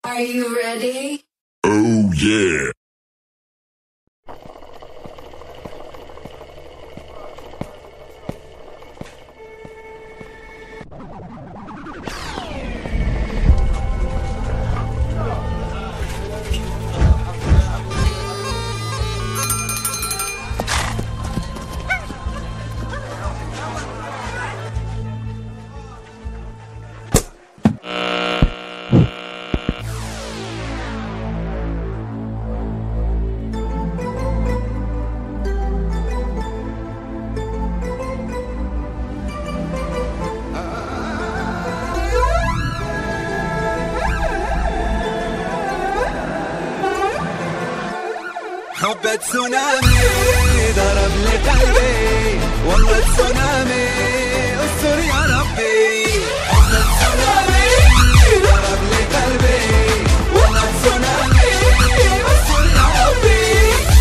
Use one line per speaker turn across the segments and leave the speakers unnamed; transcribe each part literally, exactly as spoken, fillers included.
Are you ready?
Oh yeah.
حبة تسونامي ضرب لي قلبي، والله تسونامي استر يا ربي. حبة تسونامي ضرب لي قلبي، والله تسونامي استر يا ربي.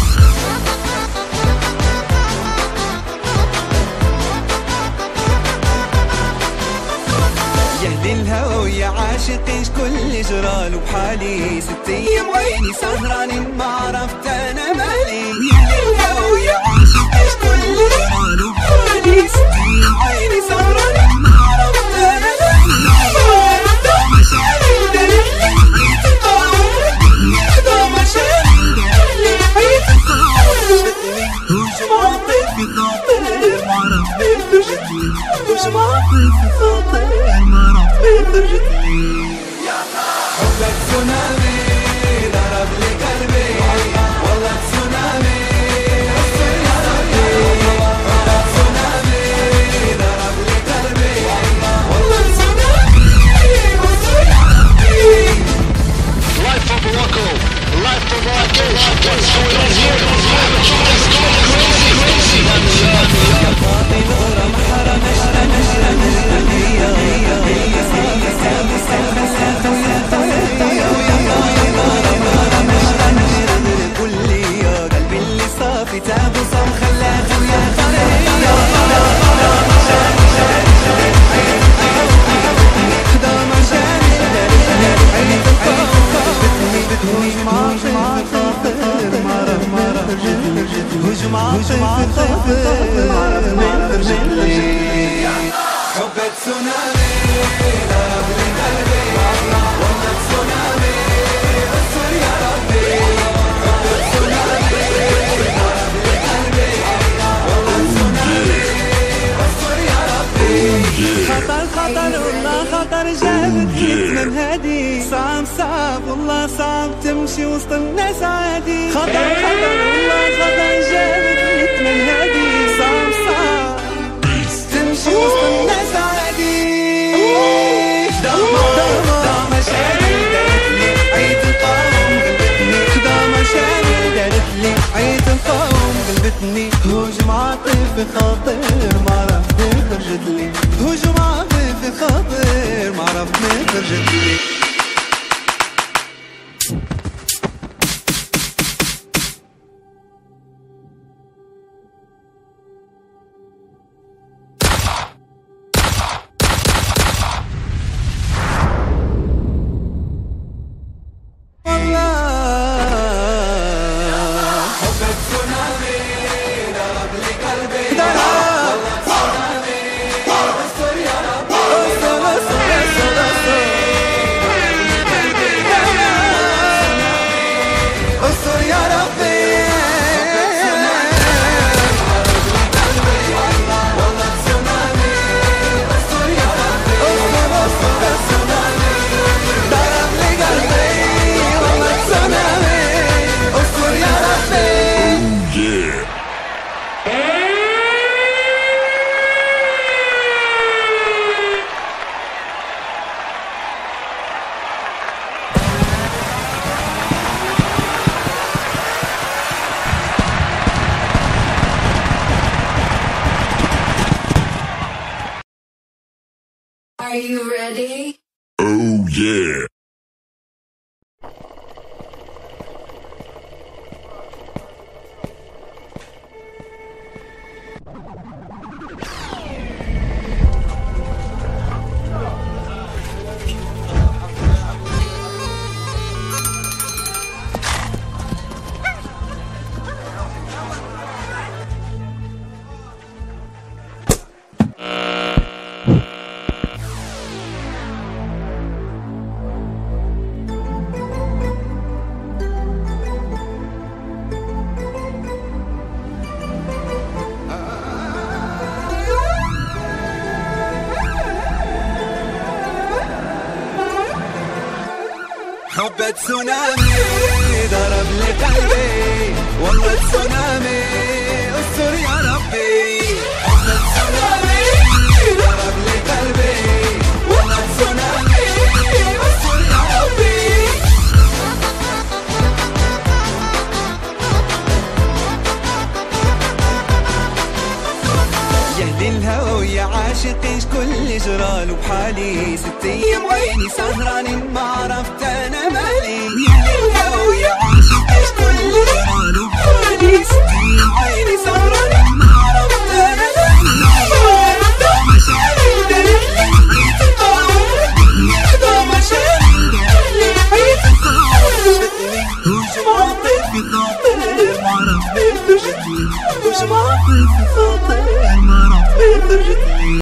يا اهل الهوى ويا عاشقين شكون جرالو بحالي، ست ايام عيني سهرانين ما عرفت انا مالي. يا اهل الهوى ويا عاشقين شكون جرالو بحالي، ست ايام عيني سهرانين ما عرفت انا مالي. دا مشاعري دارت لي حيت القاوم، دا مشاعري دارت لي حيت القاوم. هجم عاطفي خاطر ما عرفت فرجتني، هجم عاطفي خاطر ما عرفت فرجتني. حبك تسونامي ضرب لي قلبي، والله تسونامي استر يا ربي. حبك تسونامي ضرب لي قلبي، والله تسونامي استر يا ربي.
Life of Morocco, life of Morocco, what's going on here? It's going crazy, crazy.
يا فاطمة نورة محرم اشتا نشتا نشتا هي هي هي سالة سالة سالة سالة ويا ويا ويا نورة نشتا نشتا. قول لي يا قلبي اللي صافي تعب وصام خلاك ويا خرية. خدا ما جاني دارت عيني تفاوضتني بتهوج عاطفي خاطر مرة مرة هجم عاطفي خاطر مرة مرة رجلي. حبة تسونامي ضرب لي قلبي، والله تسونامي استر يا ربي. حبة تسونامي ضرب لي قلبي، والله تسونامي استر يا ربي. خطر خطر والله خطر جابتني من هادي، صعب صعب والله صعب تمشي وسط الناس عادي. خطر خطر والله خطر جابتني من هادي، صعب صعب تمشي وسط الناس عادي. خدامة خدامة مشاعري دارت لي عيد القوم قلبتني، خدامة مشاعري دارت لي عيد القوم قلبتني. هجوم عاطفي خاطر ما عرفت فرجتلي، هجوم عاطفي خاطر ما عرفت فرجتلي.
Are you ready?
Oh yeah.
حب تسونامي ضرب لي قلبي والله تسونامي استر يا ربي. حب تسونامي ضرب لي قلبي والله تسونامي استر يا ربي. يا اهل الهوى ويا عاشقين كل جرال وبحالي ست ايام وعيني سهرانين ما عرفت انا مالي. يا اهل الهوى ويا عاشقين كل جرال وبحالي ست ايام وعيني سهرانين ما عرفت انا مالي. هذا مشاعري دليلي حيث القاوم هذا مشاعري حيث القاوم هجم عاطفي خاطر ما عرف بيفرجتني هجم عاطفي خاطر ما عرف بيفرجتني.